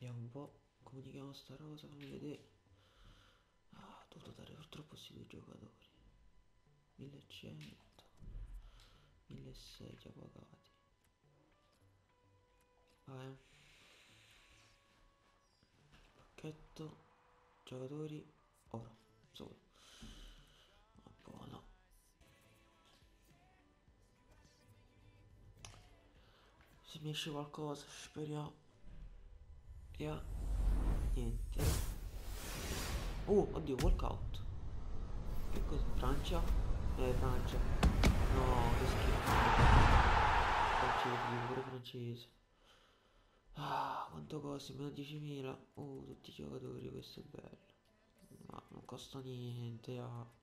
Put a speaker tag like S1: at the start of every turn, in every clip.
S1: Vediamo un po'. Comunichiamo sta rosa, fammi vedere. Ah, ho dovuto dare purtroppo questi due giocatori. 1100, 1600 già pagati. Vai. Pacchetto, giocatori, oro, solo. Ma buono. Se mi esce qualcosa, speriamo. Yeah. Niente. Oddio, walkout. Che cos'è? Francia? Francia. No, che schifo. Francese, pure francese. Ah, quanto costa? Meno 10.000. Tutti i giocatori, questo è bello. Ma non costa niente,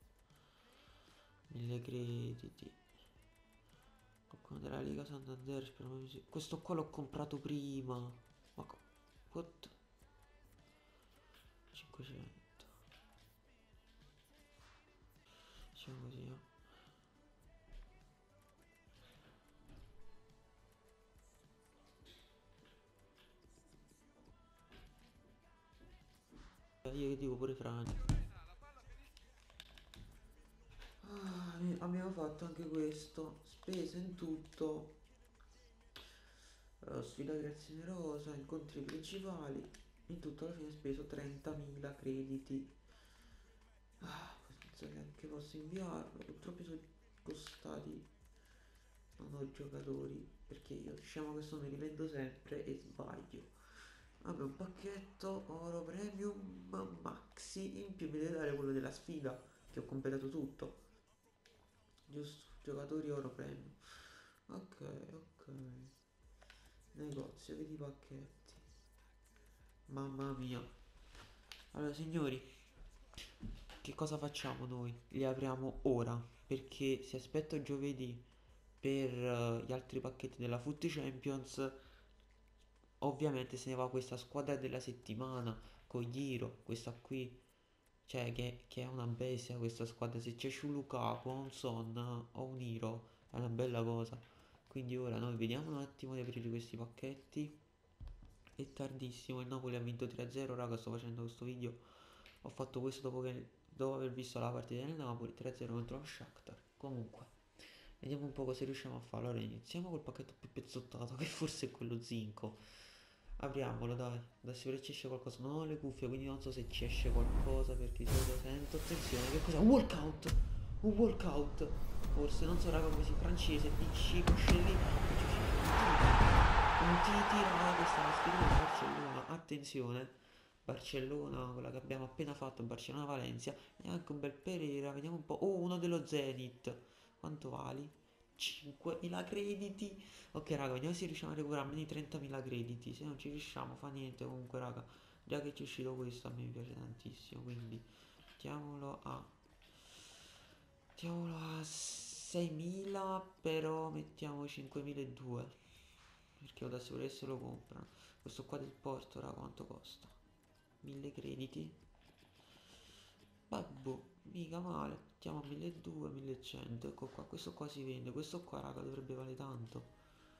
S1: 1000 crediti. Qualcuno della Liga Santander, spero mi questo qua l'ho comprato prima. What? 500. Diciamo così, Io che dico pure Francia. Abbiamo fatto anche questo. Spese in tutto. Sfida creazione rosa, incontri principali. In tutto alla fine ho speso 30.000 crediti. Penso che anche posso inviarlo. Purtroppo sono costati. Non ho giocatori. Perché io diciamo che sono, li vendo sempre e sbaglio. Vabbè, un pacchetto oro premium maxi. In più mi deve dare quello della sfida. Che ho completato tutto. Giusto, giocatori oro premium. Ok, ok. Negozio, vedi i pacchetti. Mamma mia. Allora, signori, che cosa facciamo noi? Li apriamo ora, perché se aspetto giovedì per gli altri pacchetti della Foot Champions, ovviamente se ne va questa squadra della settimana, con Giro, questa qui, cioè che è una bestia questa squadra, se c'è un Lukaku, o un Son o un Hiro, è una bella cosa. Quindi ora noi vediamo un attimo di aprire questi pacchetti. È tardissimo, il Napoli ha vinto 3-0, raga, sto facendo questo video. Ho fatto questo dopo aver visto la partita del Napoli, 3-0 contro lo Shakhtar. Comunque, vediamo un po' cosa riusciamo a fare. Allora, iniziamo col pacchetto più pezzottato, che forse è quello zinco. Apriamolo, dai. Da sicuro ci esce qualcosa. Non ho le cuffie, quindi non so se ci esce qualcosa, perché di solito sento. Attenzione, che cos'è? Un walkout! Un walkout! Forse, non so, raga, come si francese, PC, Coscelli. Un Titi, raga, che stava scrivendo Barcellona. Attenzione. Barcellona, quella che abbiamo appena fatto, Barcellona-Valencia, e anche un bel Pereira, vediamo un po'. Uno dello Zenit, quanto vali? 5.000 crediti. Ok raga, vediamo se riusciamo a recuperare almeno i 30.000 crediti. Se non ci riusciamo fa niente. Comunque raga, già che ci è uscito questo a me mi piace tantissimo, quindi mettiamolo a mettiamolo a 6.000, però mettiamo 5.200, perché ho da sicuro che se lo comprano. Questo qua del Porto, raga, quanto costa? 1000 crediti. Babbo, mica male. Mettiamo a 1200, 1100. Ecco qua, questo qua si vende. Questo qua, raga, dovrebbe valere tanto.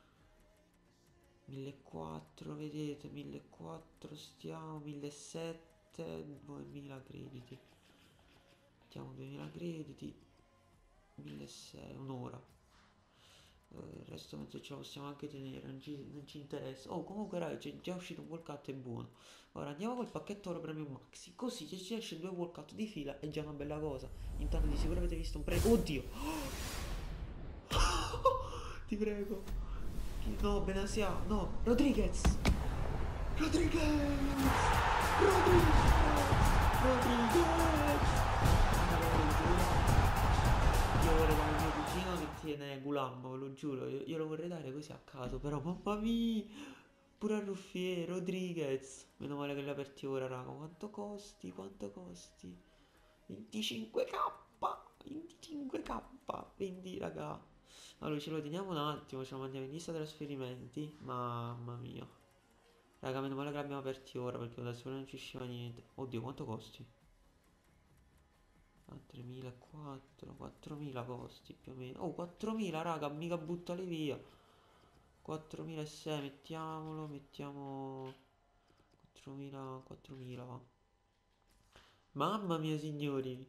S1: 1400, vedete, 1400, stiamo, 1700, 2000 crediti. Mettiamo 2000 crediti, 1600, un'ora. Il resto penso ce la possiamo anche tenere, non ci interessa. Oh, comunque, raga, c'è già uscito un walkout, è buono. Ora andiamo col pacchetto oro premium maxi. Così se ci esce due walkout di fila è già una bella cosa. Intanto di sicuro avete visto un Oddio! Ti prego. No, Benasia, no. Rodriguez! Rodriguez! Rodriguez! Rodriguez! Io vorrei dare al mio cugino che tiene Gulambo, ve lo giuro, io lo vorrei dare così a caso, però mamma mia, pure a Ruffier, Rodriguez, meno male che l'hai aperti ora, raga, quanto costi, quanto costi? 25k, 25k, quindi raga, allora ce lo teniamo un attimo, ce lo mandiamo in lista trasferimenti, mamma mia, raga, meno male che l'abbiamo aperti ora, perché da solo non ci usciva niente, oddio, quanto costi? 3.400, 4.000 costi più o meno. Oh, 4.000 raga, mica buttale via. 4.600, mettiamolo, mettiamo 4.000, 4.000 va. Mamma mia signori.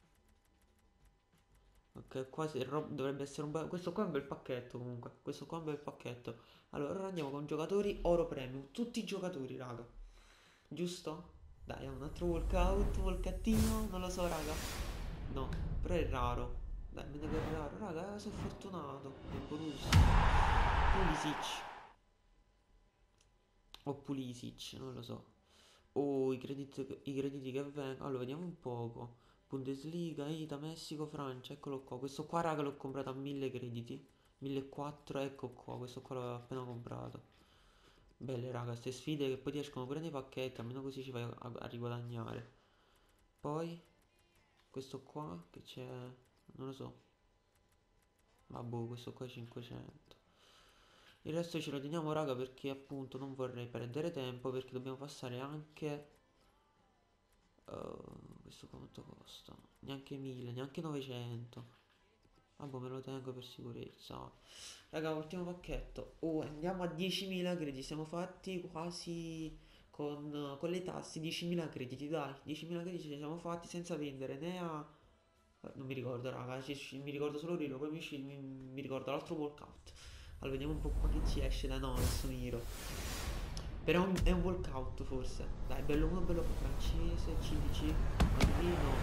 S1: Ok, qua dovrebbe essere un bel... Questo qua è un bel pacchetto comunque. Questo qua è un bel pacchetto. Allora, ora andiamo con giocatori oro premium. Tutti i giocatori, raga. Giusto? Dai, è un altro walkout, walkattino. Non lo so, raga. No, però è raro. Dai, me ne che è raro. Raga, sono fortunato. È Borussia. Pulisic. O Pulisic, non lo so. Oh, i crediti che vengono. Allora, vediamo un poco. Bundesliga, Ita, Messico, Francia. Eccolo qua. Questo qua, raga, l'ho comprato a 1000 crediti. 1400, ecco qua. Questo qua l'avevo appena comprato. Belle, raga, queste sfide che poi ti escono pure nei pacchetti. Almeno così ci vai a riguadagnare. Poi, questo qua, che c'è... Non lo so. Vabbè, questo qua è 500. Il resto ce lo teniamo, raga, perché appunto non vorrei perdere tempo. Perché dobbiamo passare anche... questo quanto costa? Neanche 1000, neanche 900. Vabbè, me lo tengo per sicurezza. Raga, ultimo pacchetto. Oh, andiamo a 10.000 crediti. Siamo fatti quasi con le tasse. 10.000 crediti, dai. 10.000 crediti ci siamo fatti senza vendere né a... Non mi ricordo, raga. Mi ricordo solo Rilo. Poi mi ricordo l'altro walkout. Allora, vediamo un po' qua che ci esce da no, adesso miro. Però è un walkout forse. Dai, bello uno, bello francese, CDC, Madrino,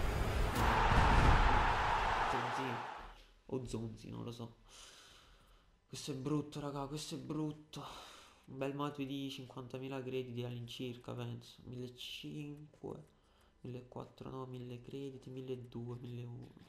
S1: Zonzi o Zonzi, non lo so. Questo è brutto, raga, questo è brutto. Un bel Matuidi di 50.000 crediti all'incirca, penso. 1.500, 1.400, no, 1.000 crediti, 1.200, 1.100.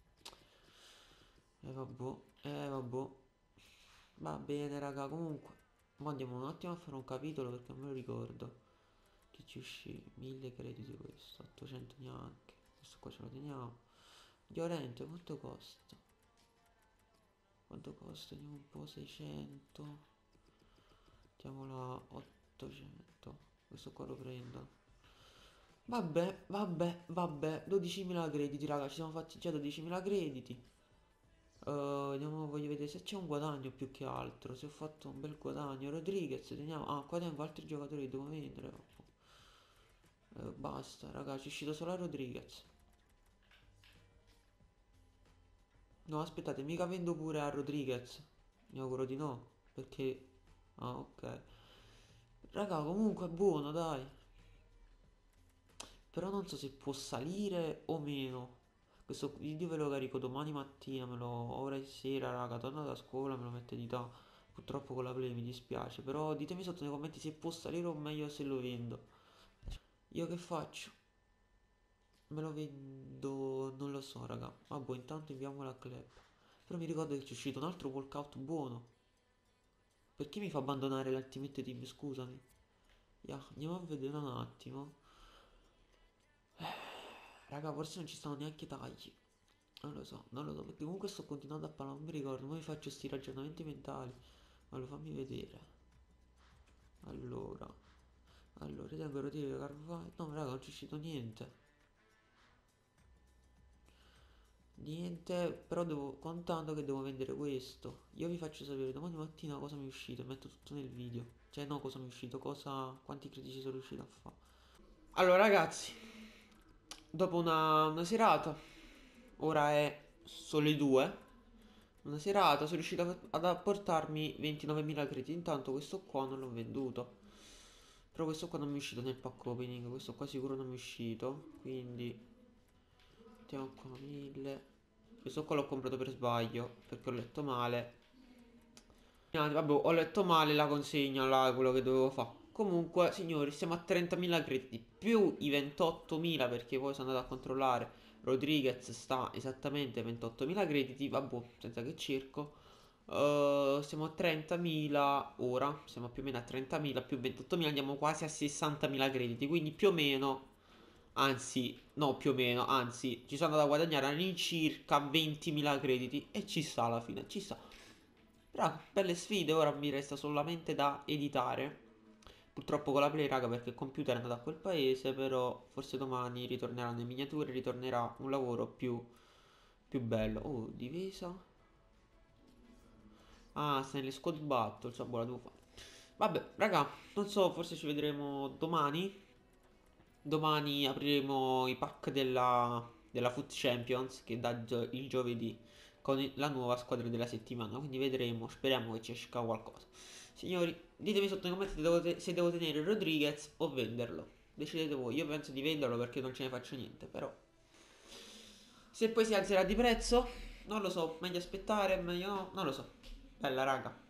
S1: Vabbè, vabbè. Va bene, raga, comunque. Ma andiamo un attimo a fare un capitolo perché non me lo ricordo. Che ci uscì? 1000 crediti questo, 800 neanche. Questo qua ce lo teniamo. Llorente, quanto costa? Quanto costa? Vediamo un po', 600. Mettiamola 800. Questo qua lo prendo. Vabbè, vabbè, vabbè. 12.000 crediti, raga. Ci siamo fatti già 12.000 crediti. Vediamo, voglio vedere se c'è un guadagno più che altro. Se ho fatto un bel guadagno. Rodriguez, teniamo. Ah, qua tengo altri giocatori che devo vendere. Basta, raga. Ci è uscito solo Rodriguez. No, aspettate, mica vendo pure a Rodriguez. Mi auguro di no. Perché... Ah, ok. Raga, comunque è buono, dai. Però non so se può salire o meno. Questo video ve lo carico domani mattina, me lo... ora è sera, raga, torno da scuola, me lo mette di là. Purtroppo con la play mi dispiace. Però ditemi sotto nei commenti se può salire o meglio se lo vendo. Io che faccio? Me lo vendo... non lo so, raga. Vabbè, intanto inviamo la club. Però mi ricordo che c'è uscito un altro walkout buono. Perché mi fa abbandonare l'Ultimate Team? Scusami. Andiamo a vedere un attimo. Raga, forse non ci stanno neanche tagli. Non lo so, non lo so. Perché comunque sto continuando a parlare. Non mi ricordo. Poi faccio sti ragionamenti mentali. Allora, fammi vedere. Allora. Allora, tengo rotire Carvajal. No, raga, non c'è uscito niente. Niente, però devo, contando che devo vendere questo. Io vi faccio sapere domani mattina cosa mi è uscito e metto tutto nel video. Cioè, no, cosa mi è uscito, cosa, quanti critici sono riuscito a fare. Allora, ragazzi, dopo una serata, ora è sole 2, una serata, sono riuscito ad apportarmi 29.000 crediti. Intanto questo qua non l'ho venduto. Però questo qua non mi è uscito nel pack opening, questo qua sicuro non mi è uscito. Quindi, mettiamo qua 1000. Questo qua l'ho comprato per sbaglio, perché ho letto male. Vabbè, ho letto male la consegna, là, quello che dovevo fare. Comunque, signori, siamo a 30.000 crediti, più i 28.000, perché poi sono andato a controllare. Rodriguez sta esattamente a 28.000 crediti, vabbè, senza che cerco. Siamo a 30.000 ora, siamo più o meno a 30.000 più 28.000, andiamo quasi a 60.000 crediti, quindi più o meno, anzi, no più o meno, anzi, ci sono andato a guadagnare all'incirca 20.000 crediti e ci sta alla fine, ci sta. Però, belle sfide, ora mi resta solamente da editare. Purtroppo con la Play, raga, perché il computer è andato a quel paese, però forse domani ritorneranno le miniature, ritornerà un lavoro più bello. Oh, difesa. Ah, sta nelle squad battle, cioè, boh, la devo fare. Vabbè, raga, non so, forse ci vedremo domani. Domani apriremo i pack della Foot Champions che dà il giovedì con la nuova squadra della settimana. Quindi vedremo, speriamo che ci esca qualcosa. Signori, ditemi sotto nei commenti se devo tenere Rodriguez o venderlo. Decidete voi, io penso di venderlo perché non ce ne faccio niente, però se poi si alzerà di prezzo, non lo so, meglio aspettare, meglio no, non lo so. Bella raga.